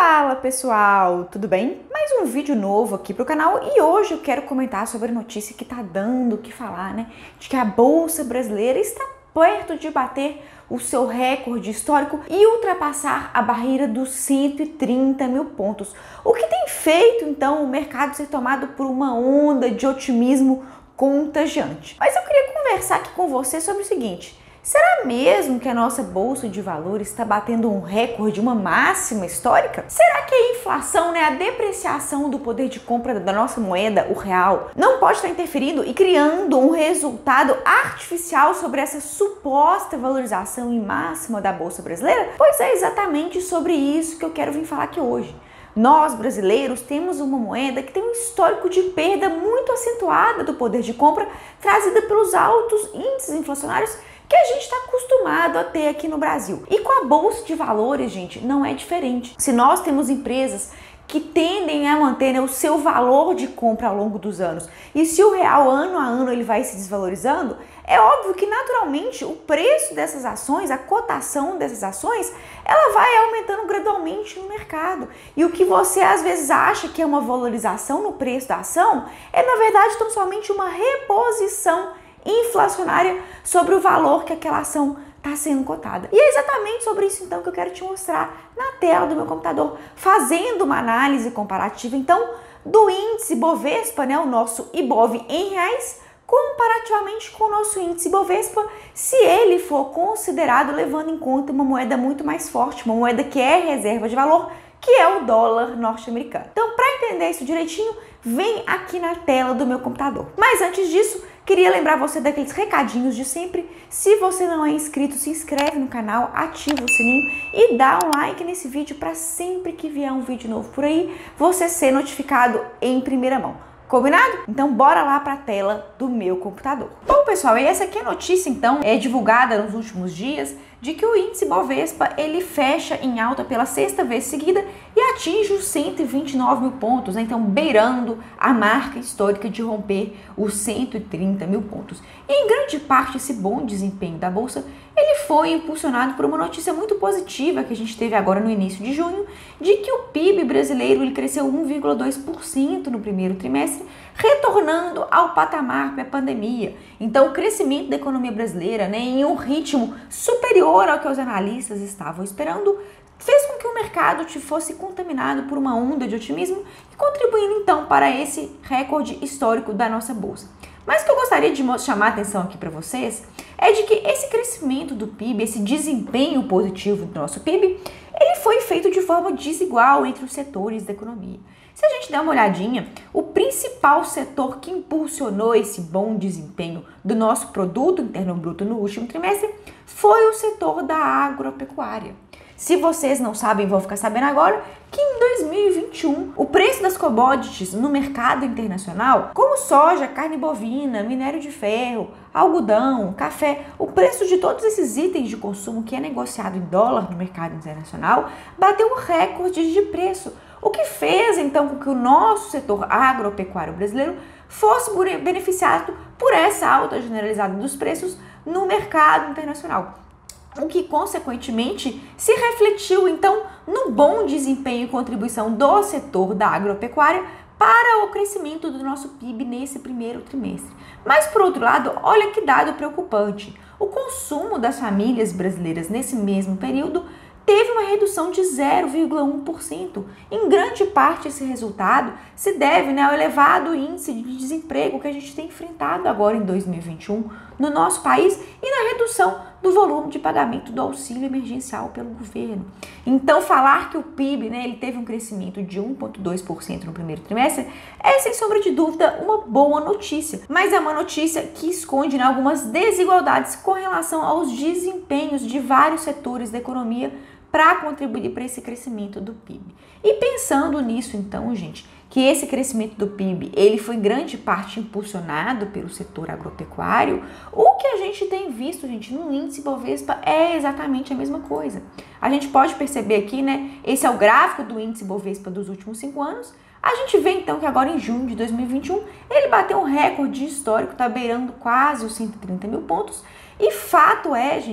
Fala pessoal, tudo bem? Mais um vídeo novo aqui pro canal e hoje eu quero comentar sobre a notícia que tá dando o que falar, né? De que a Bolsa Brasileira está perto de bater o seu recorde histórico e ultrapassar a barreira dos 130 mil pontos. O que tem feito então o mercado ser tomado por uma onda de otimismo contagiante. Mas eu queria conversar aqui com você sobre o seguinte: será mesmo que a nossa bolsa de valores está batendo um recorde, uma máxima histórica? Será que a inflação, a depreciação do poder de compra da nossa moeda, o real, não pode estar interferindo e criando um resultado artificial sobre essa suposta valorização em máxima da bolsa brasileira? Pois é exatamente sobre isso que eu quero vir falar aqui hoje. Nós, brasileiros, temos uma moeda que tem um histórico de perda muito acentuada do poder de compra trazida pelos altos índices inflacionários que a gente está acostumado a ter aqui no Brasil. E com a Bolsa de Valores, gente, não é diferente. Se nós temos empresas que tendem a manter o seu valor de compra ao longo dos anos, e se o real ano a ano ele vai se desvalorizando, é óbvio que naturalmente o preço dessas ações, a cotação dessas ações, ela vai aumentando gradualmente no mercado. E o que você às vezes acha que é uma valorização no preço da ação, é na verdade tão somente uma reposição inflacionária sobre o valor que aquela ação está sendo cotada. E é exatamente sobre isso então que eu quero te mostrar na tela do meu computador, fazendo uma análise comparativa então do índice Bovespa, o nosso IBOV em reais, comparativamente com o nosso índice Bovespa, se ele for considerado levando em conta uma moeda muito mais forte, uma moeda que é reserva de valor, que é o dólar norte-americano. Então, para entender isso direitinho, vem aqui na tela do meu computador. Mas antes disso, queria lembrar você daqueles recadinhos de sempre. Se você não é inscrito, se inscreve no canal, ativa o sininho e dá um like nesse vídeo para sempre que vier um vídeo novo por aí, você ser notificado em primeira mão. Combinado? Então bora lá para a tela do meu computador. Bom, pessoal, e essa aqui é a notícia então é divulgada nos últimos dias de que o índice Bovespa ele fecha em alta pela sexta vez seguida e atinge os 129 mil pontos, então beirando a marca histórica de romper os 130 mil pontos. E em grande parte esse bom desempenho da bolsa ele foi impulsionado por uma notícia muito positiva que a gente teve agora no início de junho, de que o PIB brasileiro ele cresceu 1,2% no primeiro trimestre, retornando ao patamar pré-pandemia. Então, o crescimento da economia brasileira, em um ritmo superior ao que os analistas estavam esperando, fez com que o mercado fosse contaminado por uma onda de otimismo e contribuindo então para esse recorde histórico da nossa bolsa. Mas o que eu gostaria de chamar a atenção aqui para vocês é de que esse crescimento do PIB, esse desempenho positivo do nosso PIB, ele foi feito de forma desigual entre os setores da economia. Se a gente der uma olhadinha, o principal setor que impulsionou esse bom desempenho do nosso produto interno bruto no último trimestre foi o setor da agropecuária. Se vocês não sabem, vão ficar sabendo agora que em 2021 o preço das commodities no mercado internacional, como soja, carne bovina, minério de ferro, algodão, café, o preço de todos esses itens de consumo que é negociado em dólar no mercado internacional, bateu um recorde de preço. O que fez então com que o nosso setor agropecuário brasileiro fosse beneficiado por essa alta generalizada dos preços no mercado internacional. O que, consequentemente, se refletiu, então, no bom desempenho e contribuição do setor da agropecuária para o crescimento do nosso PIB nesse primeiro trimestre. Mas, por outro lado, olha que dado preocupante. O consumo das famílias brasileiras nesse mesmo período teve uma redução de 0,1%. Em grande parte, esse resultado se deve ao elevado índice de desemprego que a gente tem enfrentado agora em 2021 no nosso país e na redução do volume de pagamento do auxílio emergencial pelo governo. Então, falar que o PIB ele teve um crescimento de 1,2% no primeiro trimestre é, sem sombra de dúvida, uma boa notícia. Mas é uma notícia que esconde algumas desigualdades com relação aos desempenhos de vários setores da economia para contribuir para esse crescimento do PIB. E pensando nisso, então, gente, que esse crescimento do PIB, ele foi em grande parte impulsionado pelo setor agropecuário, o que a gente tem visto, gente, no índice Bovespa é exatamente a mesma coisa. A gente pode perceber aqui, esse é o gráfico do índice Bovespa dos últimos 5 anos, a gente vê então que agora em junho de 2021, ele bateu um recorde histórico, está beirando quase os 130 mil pontos, e fato é, gente,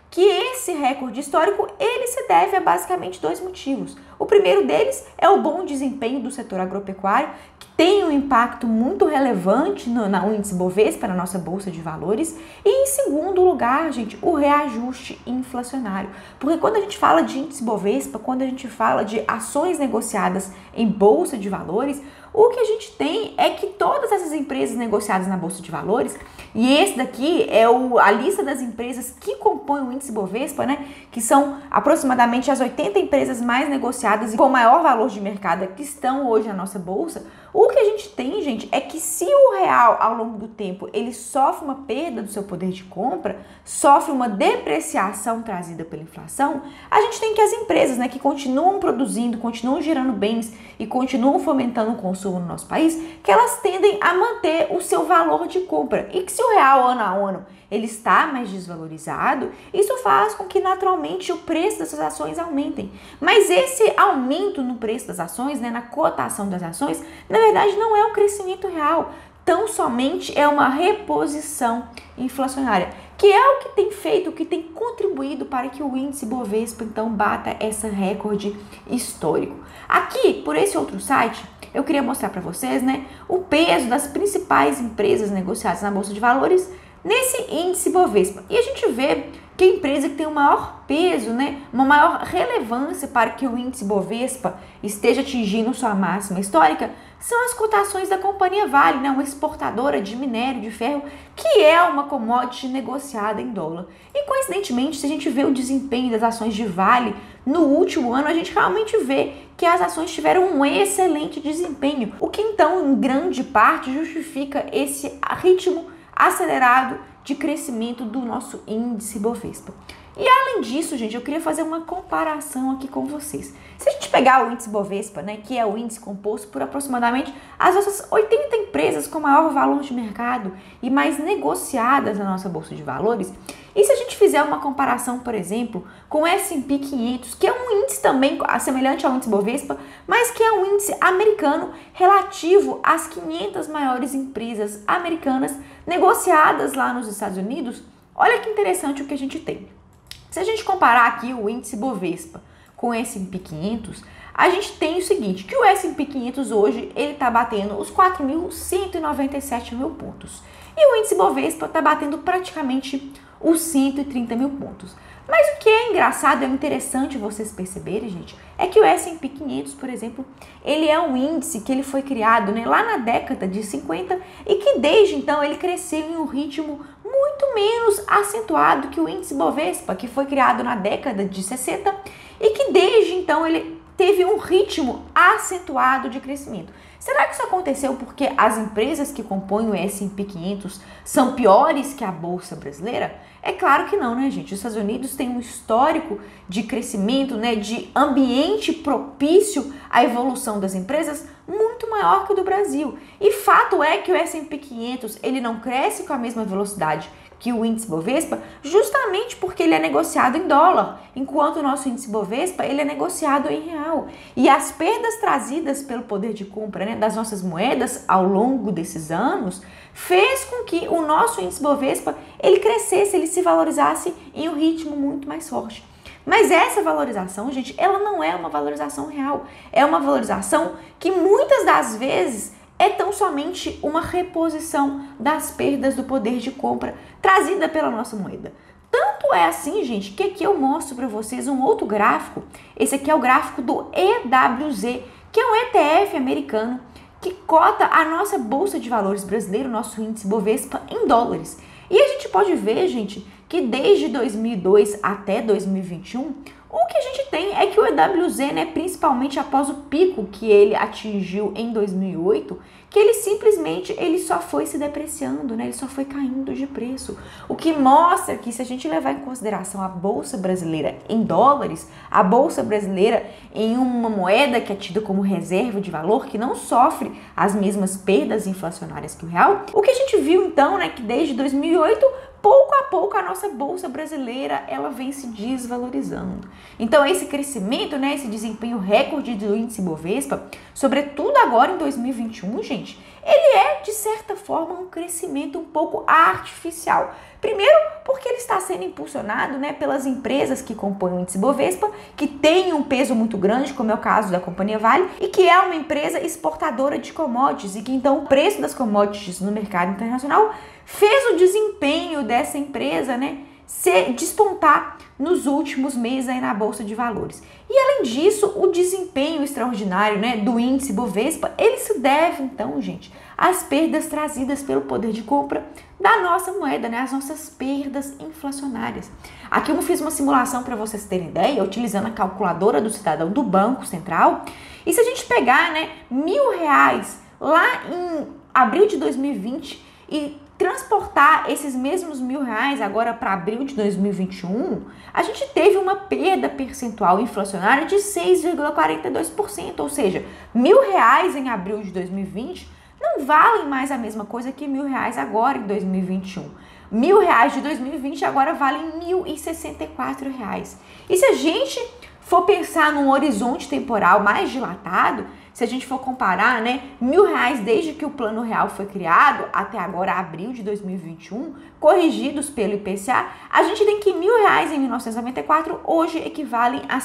que esse recorde histórico, ele se deve a basicamente dois motivos. O primeiro deles é o bom desempenho do setor agropecuário, que tem um impacto muito relevante no índice Bovespa, na nossa Bolsa de Valores. E em segundo lugar, gente, o reajuste inflacionário. Porque quando a gente fala de índice Bovespa, quando a gente fala de ações negociadas em Bolsa de Valores, o que a gente tem é que todas essas empresas negociadas na Bolsa de Valores, e esse daqui é a lista das empresas que compõem o índice Bovespa, né? Que são aproximadamente as 80 empresas mais negociadas e com maior valor de mercado que estão hoje na nossa Bolsa. O que a gente tem, gente, é que se o real, ao longo do tempo, ele sofre uma perda do seu poder de compra, sofre uma depreciação trazida pela inflação, a gente tem que as empresas, né, que continuam produzindo, continuam gerando bens e continuam fomentando o consumo no nosso país, que elas tendem a manter o seu valor de compra. E que se o real, ano a ano, ele está mais desvalorizado, isso faz com que naturalmente o preço dessas ações aumentem. Mas esse aumento no preço das ações, né, na cotação das ações, na verdade não é um crescimento real, tão somente é uma reposição inflacionária, que é o que tem feito, o que tem contribuído para que o índice Bovespa então bata esse recorde histórico. Aqui, por esse outro site, eu queria mostrar para vocês, né, o peso das principais empresas negociadas na Bolsa de Valores nesse índice Bovespa. E a gente vê que a empresa que tem o maior peso, né, uma maior relevância para que o índice Bovespa esteja atingindo sua máxima histórica são as cotações da companhia Vale, né, uma exportadora de minério de ferro, que é uma commodity negociada em dólar. E coincidentemente, se a gente vê o desempenho das ações de Vale no último ano, a gente realmente vê que as ações tiveram um excelente desempenho, o que então, em grande parte, justifica esse ritmo acelerado de crescimento do nosso índice Bovespa. E além disso, gente, eu queria fazer uma comparação aqui com vocês. Se a gente pegar o índice Bovespa, né, que é o índice composto por aproximadamente as nossas 80 empresas com maior valor de mercado e mais negociadas na nossa Bolsa de Valores, e se a gente fizer uma comparação, por exemplo, com o S&P 500, que é um índice também semelhante ao índice Bovespa, mas que é um índice americano relativo às 500 maiores empresas americanas negociadas lá nos Estados Unidos, olha que interessante o que a gente tem. Se a gente comparar aqui o índice Bovespa com o S&P 500, a gente tem o seguinte, que o S&P 500 hoje ele está batendo os 4.197 mil pontos. E o índice Bovespa está batendo praticamente os 130 mil pontos. Mas o que é engraçado, é interessante vocês perceberem, gente, é que o S&P 500, por exemplo, ele é um índice que ele foi criado, né, lá na década de 50 e que desde então ele cresceu em um ritmo muito menos acentuado que o índice Bovespa, que foi criado na década de 60 e que desde então ele teve um ritmo acentuado de crescimento. Será que isso aconteceu porque as empresas que compõem o S&P 500 são piores que a Bolsa Brasileira? É claro que não, né, gente? Os Estados Unidos têm um histórico de crescimento, né, de ambiente propício à evolução das empresas muito maior que o do Brasil. E fato é que o S&P 500 ele não cresce com a mesma velocidade que o índice Bovespa, justamente porque ele é negociado em dólar, enquanto o nosso índice Bovespa ele é negociado em real. E as perdas trazidas pelo poder de compra, né, das nossas moedas ao longo desses anos fez com que o nosso índice Bovespa ele crescesse, ele se valorizasse em um ritmo muito mais forte. Mas essa valorização, gente, ela não é uma valorização real, é uma valorização que muitas das vezes é tão somente uma reposição das perdas do poder de compra trazida pela nossa moeda. Tanto é assim, gente, que aqui eu mostro para vocês um outro gráfico. Esse aqui é o gráfico do EWZ, que é um ETF americano que cota a nossa Bolsa de Valores brasileira, o nosso índice Bovespa, em dólares. E a gente pode ver, gente, que desde 2002 até 2021, o que a gente tem é que o EWZ, né, principalmente após o pico que ele atingiu em 2008, que ele simplesmente só foi se depreciando, né, ele só foi caindo de preço. O que mostra que se a gente levar em consideração a Bolsa Brasileira em dólares, a Bolsa Brasileira em uma moeda que é tida como reserva de valor, que não sofre as mesmas perdas inflacionárias que o real, o que a gente viu então, né, que desde 2008, pouco a pouco a nossa Bolsa Brasileira ela vem se desvalorizando. Então esse crescimento, né, esse desempenho recorde do índice Bovespa, sobretudo agora em 2021, gente, ele é, de certa forma, um crescimento um pouco artificial. Primeiro, porque ele está sendo impulsionado, né, pelas empresas que compõem o índice Bovespa, que tem um peso muito grande, como é o caso da Companhia Vale, e que é uma empresa exportadora de commodities, e que então o preço das commodities no mercado internacional fez o desempenho dessa empresa, né, se despontar nos últimos meses aí na Bolsa de Valores. E além disso, o desempenho extraordinário, né, do índice Bovespa, ele se deve então, gente, às perdas trazidas pelo poder de compra da nossa moeda, né, as nossas perdas inflacionárias. Aqui eu fiz uma simulação para vocês terem ideia, utilizando a calculadora do cidadão do Banco Central. E se a gente pegar, né, R$1.000 lá em abril de 2020 e transportar esses mesmos R$1.000 agora para abril de 2021, a gente teve uma perda percentual inflacionária de 6,42%, ou seja, R$1.000 em abril de 2020 não valem mais a mesma coisa que R$1.000 agora em 2021. R$1.000 de 2020 agora valem R$1.064. E se a gente for pensar num horizonte temporal mais dilatado, se a gente for comparar, né, R$1.000 desde que o Plano Real foi criado até agora, abril de 2021, corrigidos pelo IPCA, a gente tem que R$1.000 em 1994 hoje equivalem a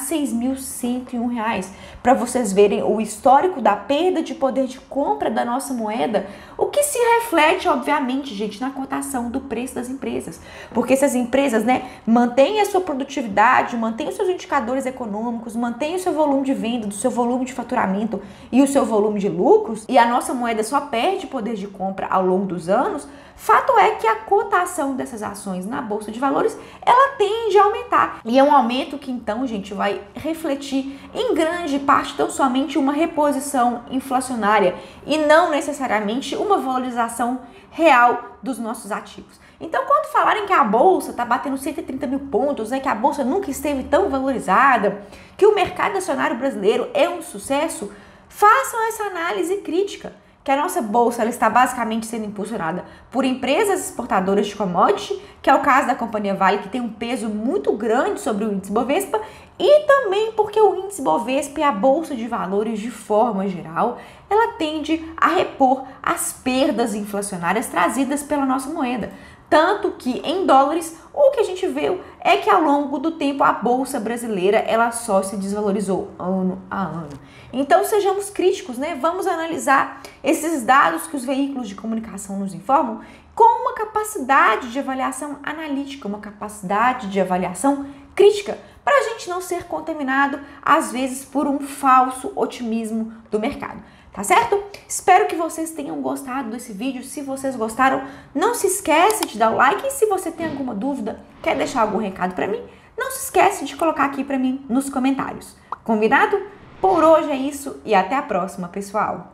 R$6.101. Para vocês verem o histórico da perda de poder de compra da nossa moeda, o que se reflete, obviamente, gente, na cotação do preço das empresas. Porque se as empresas, né, mantêm a sua produtividade, mantêm os seus indicadores econômicos, mantêm o seu volume de venda, do seu volume de faturamento e o seu volume de lucros, e a nossa moeda só perde poder de compra ao longo dos anos, fato é que a cotação dessas ações na Bolsa de Valores, ela tende a aumentar. E é um aumento que então, gente, vai refletir em grande parte tão somente uma reposição inflacionária e não necessariamente uma valorização real dos nossos ativos. Então, quando falarem que a Bolsa está batendo 130 mil pontos, né, que a Bolsa nunca esteve tão valorizada, que o mercado acionário brasileiro é um sucesso, façam essa análise crítica, que a nossa bolsa ela está basicamente sendo impulsionada por empresas exportadoras de commodity, que é o caso da Companhia Vale, que tem um peso muito grande sobre o índice Bovespa, e também porque o índice Bovespa e a Bolsa de Valores, de forma geral, ela tende a repor as perdas inflacionárias trazidas pela nossa moeda. Tanto que em dólares, o que a gente viu é que ao longo do tempo a Bolsa brasileira ela só se desvalorizou ano a ano. Então sejamos críticos, né? Vamos analisar esses dados que os veículos de comunicação nos informam com uma capacidade de avaliação analítica, uma capacidade de avaliação crítica, para a gente não ser contaminado, às vezes, por um falso otimismo do mercado. Tá certo? Espero que vocês tenham gostado desse vídeo. Se vocês gostaram, não se esquece de dar o like. E se você tem alguma dúvida, quer deixar algum recado para mim, não se esquece de colocar aqui para mim nos comentários. Combinado? Por hoje é isso e até a próxima, pessoal!